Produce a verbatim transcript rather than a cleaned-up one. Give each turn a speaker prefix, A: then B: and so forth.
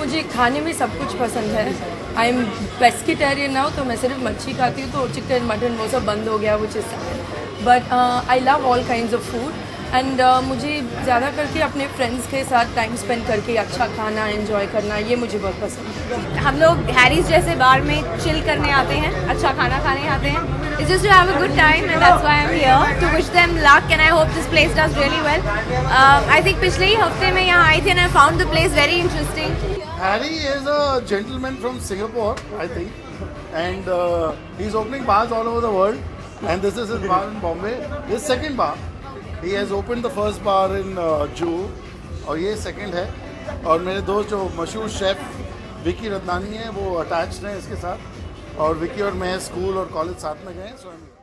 A: मुझे खाने में सब कुछ पसंद है। आई एम पेस्किटेरियन नाउ, तो मैं सिर्फ मच्छी खाती हूँ, तो चिकन मटन वो सब बंद हो गया, वो चीज़ but I love all kinds of food and मुझे ज़्यादा करके अपने फ्रेंड्स के साथ टाइम स्पेंड करके अच्छा खाना एंजॉय करना, ये मुझे बहुत पसंद है।
B: हम लोग हैरीज जैसे बार में चिल करने आते हैं, अच्छा खाना खाने आते हैं। It's just to have a good time and that's why I'm here to wish them luck and I hope this place does really well. Uh, I think पिछले ही हफ्ते में यहाँ आई थी and I found the place very interesting.
C: Harry is a gentleman from Singapore, I think, and uh, he's opening bars all over the world. And this is his bar in Bombay. His second bar. He has opened the first bar in uh, Juhu, और ये second है. और मेरे दोस्त जो मशहूर chef Vicky Ratnani है, वो अटैच्ड हैं इसके साथ. और विकी और मैं स्कूल और कॉलेज साथ में गए.